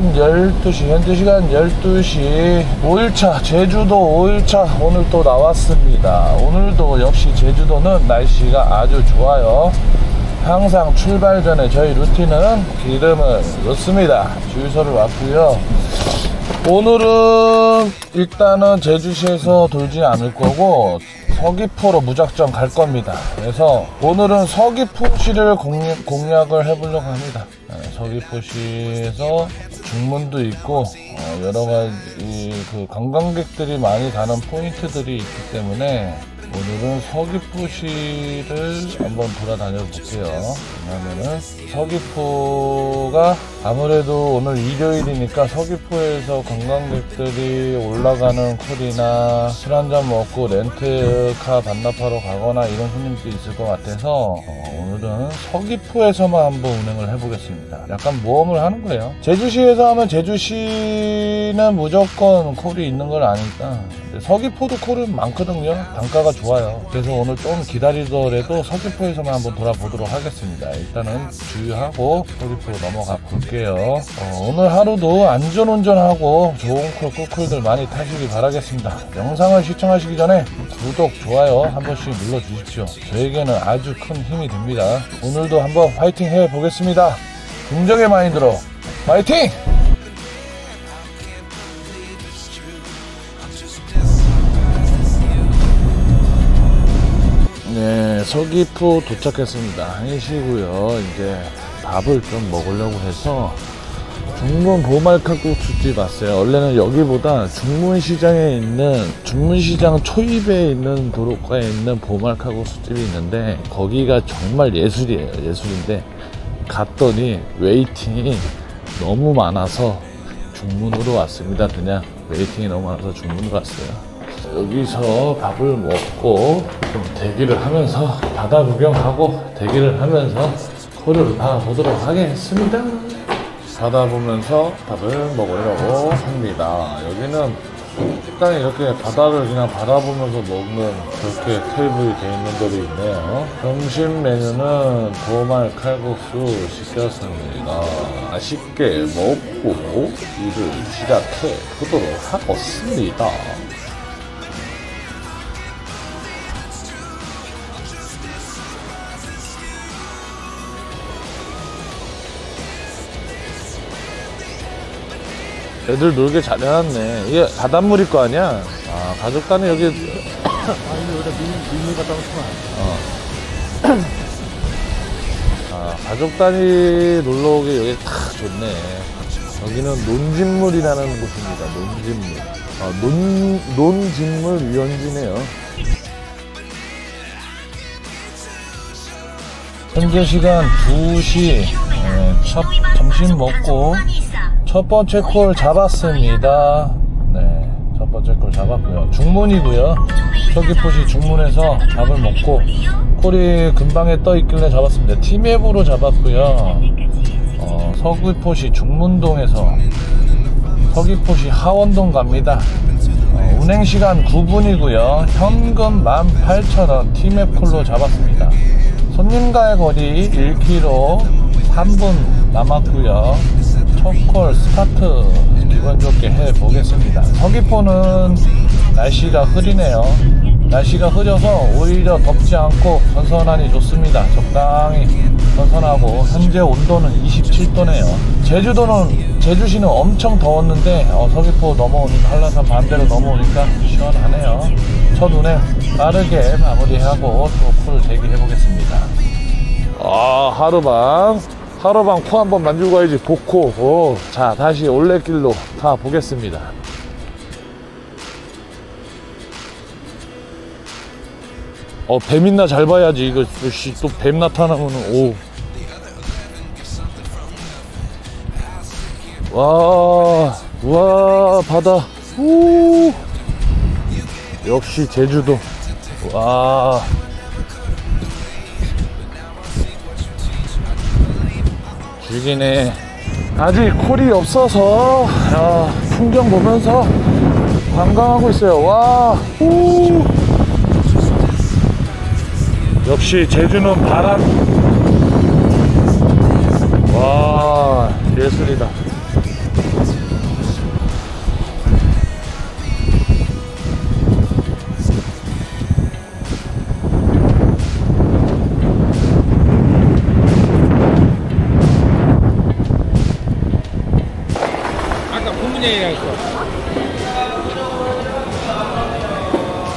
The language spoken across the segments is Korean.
시간 12시, 현재 시간 12시 5일차, 제주도 5일차 오늘 또 나왔습니다. 오늘도 역시 제주도는 날씨가 아주 좋아요. 항상 출발 전에 저희 루틴은 기름을 넣습니다. 주유소를 왔고요. 오늘은 일단은 제주시에서 돌지 않을 거고 서귀포로 무작정 갈 겁니다. 그래서 오늘은 서귀포시를 공략을 해보려고 합니다. 서귀포시에서 중문도 있고 여러가지 그 관광객들이 많이 가는 포인트들이 있기 때문에 오늘은 서귀포시를 한번 돌아다녀 볼게요. 왜냐면은 서귀포가 아무래도 오늘 일요일이니까 서귀포에서 관광객들이 올라가는 콜이나 술 한잔 먹고 렌트카 반납하러 가거나 이런 손님들이 있을 것 같아서 오늘은 서귀포에서만 한번 운행을 해보겠습니다. 약간 모험을 하는 거예요. 제주시에서 하면 제주시는 무조건 콜이 있는 걸 아니까 서귀포도 콜은 많거든요. 단가가 좋아요. 그래서 오늘 좀 기다리더라도 서귀포에서만 한번 돌아보도록 하겠습니다. 일단은 주유하고 서귀포로 넘어가 볼게요. 오늘 하루도 안전운전하고 좋은 콜, 꿀콜들 많이 타시기 바라겠습니다. 영상을 시청하시기 전에 구독, 좋아요 한 번씩 눌러주십시오. 저에게는 아주 큰 힘이 됩니다. 오늘도 한번 파이팅 해보겠습니다. 긍정의 마인드로 파이팅! 네, 서귀포 도착했습니다. 1시고요. 이제 밥을 좀 먹으려고 해서 중문 보말칼국수집 왔어요. 원래는 여기보다 중문시장 초입에 있는 도로가에 있는 보말칼국수집이 있는데 거기가 정말 예술이에요. 예술인데 갔더니 웨이팅이 너무 많아서 중문으로 왔습니다. 그냥 웨이팅이 너무 많아서 중문으로 왔어요. 여기서 밥을 먹고 좀 대기를 하면서 바다 구경하고 대기를 하면서 콜을 봐보도록 하겠습니다. 바다 보면서 밥을 먹으려고 합니다. 여기는 식당에 이렇게 바다를 그냥 바라보면서 먹는 그렇게 테이블이 되어 있는 데도 있네요. 점심 메뉴는 보말 칼국수 시켰습니다. 맛있게 먹고 일을 시작해 보도록 하겠습니다. 애들 놀게 잘 해놨네. 이게 바닷물일 거 아니야? 아, 가족 단위 여기. 여기다 밀물 갖다 놓구나. 아, 가족 단위 놀러 오기 여기 딱 좋네. 여기는 논진물이라는 곳입니다. 논진물. 논진물 위원지네요. 현재 시간 2시. 점심 먹고 첫 번째 콜 잡았습니다. 네, 첫 번째 콜 잡았고요. 중문이고요. 서귀포시 중문에서 밥을 먹고 콜이 근방에 떠 있길래 잡았습니다. 티맵으로 잡았고요. 서귀포시 중문동에서 서귀포시 하원동 갑니다. 운행시간 9분이고요. 현금 18,000원 티맵 콜로 잡았습니다. 손님과의 거리 1km 3분 남았고요. 첫 콜 스타트 기분 좋게 해보겠습니다. 서귀포는 날씨가 흐리네요. 날씨가 흐려서 오히려 덥지 않고 선선하니 좋습니다. 적당히 선선하고 현재 온도는 27도네요. 제주시는 엄청 더웠는데 서귀포 넘어오니까 한라산 반대로 넘어오니까 시원하네요. 첫 운행 빠르게 마무리하고 또 콜을 대기해보겠습니다. 하루방 코 한번 만들고 가야지. 복코. 자, 다시 올레길로 가 보겠습니다. 뱀 있나 잘 봐야지. 이거 또 뱀 나타나면은 와 바다. 역시 제주도. 와. 죽이네. 아직 콜이 없어서 풍경 보면서 관광하고 있어요. 와. 역시 제주는 바람. 와, 예술이다.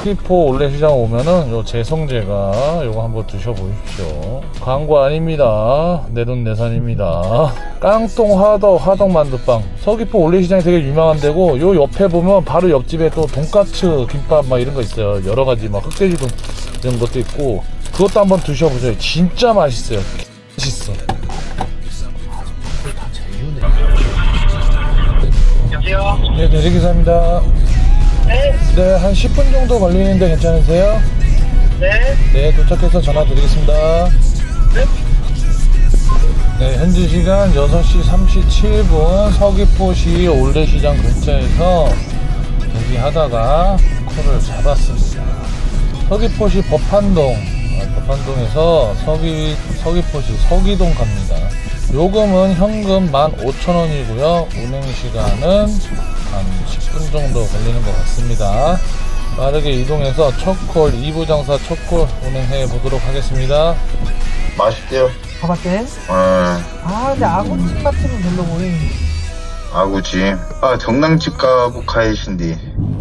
서귀포 올레시장 오면은 요 제성제가 요거 한번 드셔보십시오. 광고 아닙니다. 내돈내산입니다. 깡통 화덕 만두빵. 서귀포 올레시장이 되게 유명한 데고, 요 옆에 보면 바로 옆집에 또 돈까츠 김밥 막 이런 거 있어요. 여러 가지 막 흑돼지도 이런 것도 있고, 그것도 한번 드셔보세요. 진짜 맛있어요. 맛있어. 여보세요? 네, 대리기사입니다. 네? 네, 한 10분 정도 걸리는데 괜찮으세요? 네? 네, 도착해서 전화 드리겠습니다. 네? 네, 현지 시간 6시 37분 서귀포시 올레시장 근처에서 대기하다가 콜을 잡았습니다. 서귀포시 법한동에서 서귀포시 서귀동 갑니다. 요금은 현금 15,000원이고요. 운행시간은 한 10분 정도 걸리는 것 같습니다. 빠르게 이동해서 첫콜 2부 장사 첫콜 운행해 보도록 하겠습니다. 맛있대요. 가봤대? 아, 근데 아구찜 맛집은 별로 모르겠네. 아구찜. 정랑집 가고 가이신디.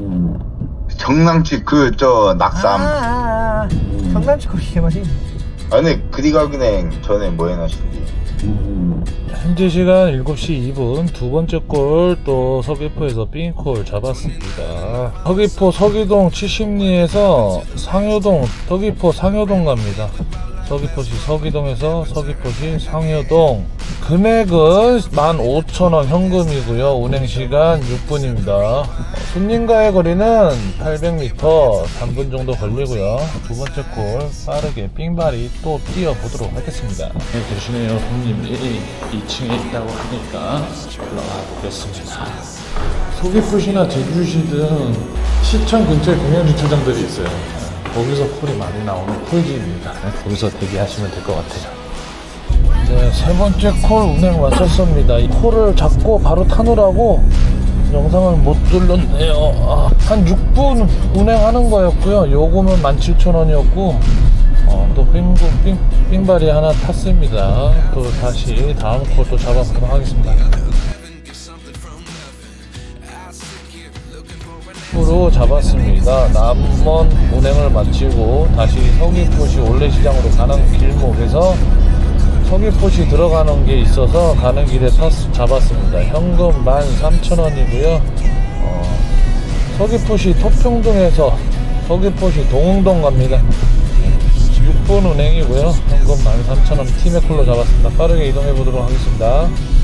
정랑집 낙삼. 정남집 거기 개맛이. 아니 그리 가기는 전에 뭐 해놨신디. 현재 시간 7시 2분 두 번째 콜 또 서귀포에서 삥콜 잡았습니다. 서귀포 서귀동 70리에서 상효동 서귀포 상효동 갑니다. 서귀포시 서귀동에서 서귀포시 상효동. 금액은 15,000원 현금이고요. 운행시간 6분입니다. 손님과의 거리는 800m 3분 정도 걸리고요. 두 번째 콜 빠르게 삥발이 또 뛰어보도록 하겠습니다. 네, 대신에요 손님이 2층에 있다고 하니까 올라가 보겠습니다. 서귀포시나 제주시든 시청 근처에 공영주차장들이 있어요. 거기서 콜이 많이 나오는 콜집입니다. 거기서 대기하시면 될 것 같아요. 네, 세 번째 콜 운행 마쳤습니다. 이 콜을 잡고 바로 타느라고 영상을 못 돌렸네요. 한 6분 운행하는 거였고요. 요금은 17,000원이었고 또 삥발이 하나 탔습니다. 또 다시 다음 콜 또 잡아보도록 하겠습니다. 으로 잡았습니다. 남원 운행을 마치고 다시 서귀포시 올레시장으로 가는 길목에서 서귀포시 들어가는 게 있어서 가는 길에 잡았습니다. 현금 13,000원이고요. 서귀포시 토평동에서 서귀포시 동흥동 갑니다. 6분 운행이고요. 현금 13,000원 티맥콜로 잡았습니다. 빠르게 이동해 보도록 하겠습니다.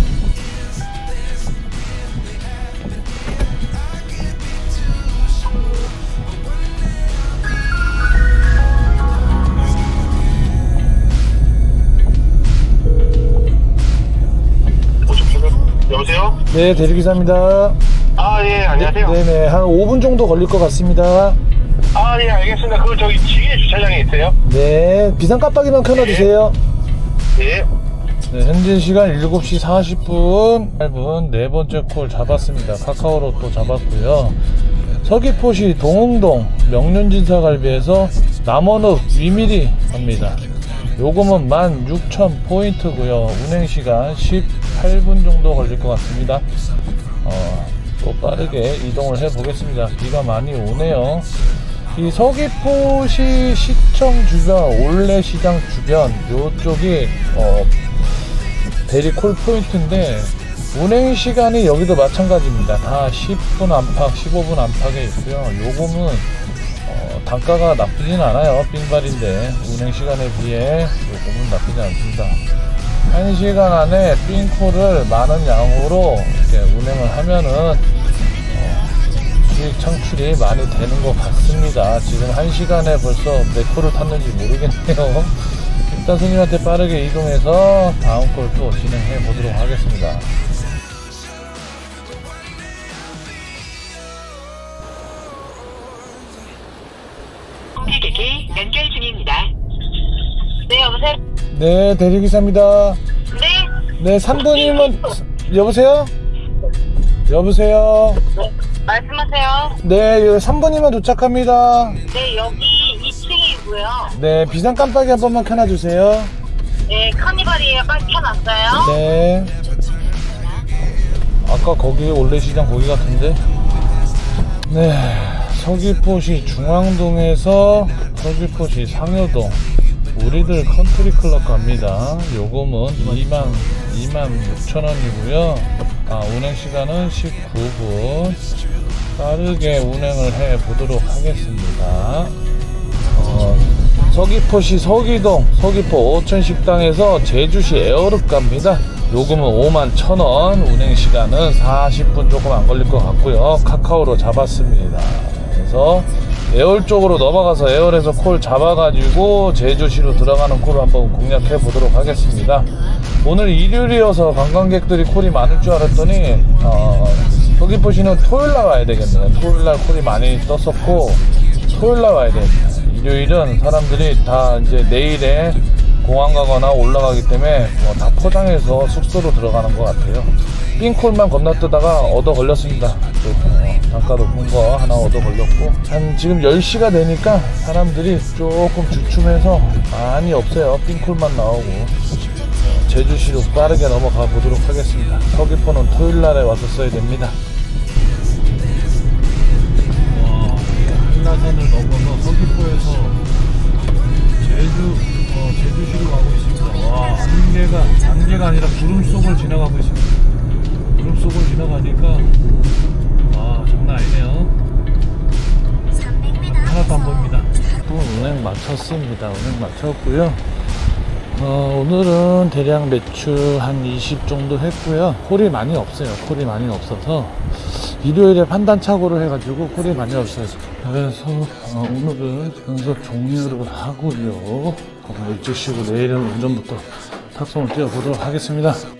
여보세요? 네, 대리기사입니다. 예, 안녕하세요. 네네, 한 5분 정도 걸릴 것 같습니다. 예, 알겠습니다. 저기 지휘 주차장에 있어요? 네, 비상 깜빡이만 켜놔주세요. 예. 네, 현재 시간 7시 40분 8분 네 번째 콜 잡았습니다. 카카오로 또 잡았고요. 서귀포시 동흥동 명륜진사갈비에서 남원읍 위미리 갑니다. 요금은 16,000포인트고요. 운행시간 18분 정도 걸릴 것 같습니다. 또 빠르게 이동을 해 보겠습니다. 비가 많이 오네요. 이 서귀포시 시청 주변 올레시장 주변 요쪽이 대리 콜 포인트인데 운행시간이 여기도 마찬가지입니다. 다 10분 안팎 15분 안팎에 있고요. 요금은 단가가 나쁘진 않아요. 삥발인데 운행시간에 비해 요금은 나쁘지 않습니다. 1시간 안에 삥콜을 많은 양으로 이렇게 운행을 하면은 수익 창출이 많이 되는 것 같습니다. 지금 1시간에 벌써 몇 콜을 탔는지 모르겠네요. 일단 손님한테 빠르게 이동해서 다음 콜 또 진행해 보도록 하겠습니다. 고객에게 연결 중입니다. 네, 여보세요? 네, 대리기사입니다. 네? 네, 3분이면 여보세요? 여보세요? 말씀하세요. 네, 3분이면 도착합니다. 네, 여기 2층이고요. 네, 비상 깜빡이 한 번만 켜놔주세요. 네, 카니발이에요. 빨리 켜놨어요. 네. 아까 거기 올레시장 거기 같은데. 네, 서귀포시 중앙동에서 서귀포시 상여동 우리들 컨트리클럽 갑니다. 요금은 26,000원이고요. 운행시간은 19분. 빠르게 운행을 해 보도록 하겠습니다. 서귀포시 서귀동 서귀포 오천식당에서 제주시 에어룹 갑니다. 요금은 51,000원. 운행시간은 40분 조금 안 걸릴 것 같고요. 카카오로 잡았습니다. 그래서 에어울 쪽으로 넘어가서 에어울에서 콜 잡아가지고 제주시로 들어가는 콜을 한번 공략해 보도록 하겠습니다. 오늘 일요일이어서 관광객들이 콜이 많을 줄 알았더니 서귀포시는 토요일날 와야 되겠네요. 토요일날 콜이 많이 떴었고 토요일날 와야 됩니다. 일요일은 사람들이 다 이제 내일에 공항 가거나 올라가기 때문에 다 포장해서 숙소로 들어가는 것 같아요. 삥콜만 겁나 뜨다가 얻어 걸렸습니다. 단가 높은 거 하나 얻어 걸렸고, 한 지금 10시가 되니까 사람들이 조금 주춤해서 많이 없어요. 삥콜만 나오고. 제주시로 빠르게 넘어가 보도록 하겠습니다. 서귀포는 토요일날에 와서 써야 됩니다. 한라산을 넘어서 서귀포에서 제주시로 가고 있습니다. 와, 안개가 아니라 구름 속을 지나가고 있습니다. 구름 속을 지나가니까 와, 장난 아니네요. 하나도 안 보입니다. 또 운행 마쳤습니다. 운행 마쳤고요. 오늘은 대략 매출 한 20 정도 했고요. 콜이 많이 없어요. 콜이 많이 없어서 일요일에 판단착오를 해가지고 콜이 많이 없어요. 그래서 오늘은 연습 종료를 하고요. 일찍 쉬고 내일은 운전부터 탁송을 뛰어보도록 하겠습니다.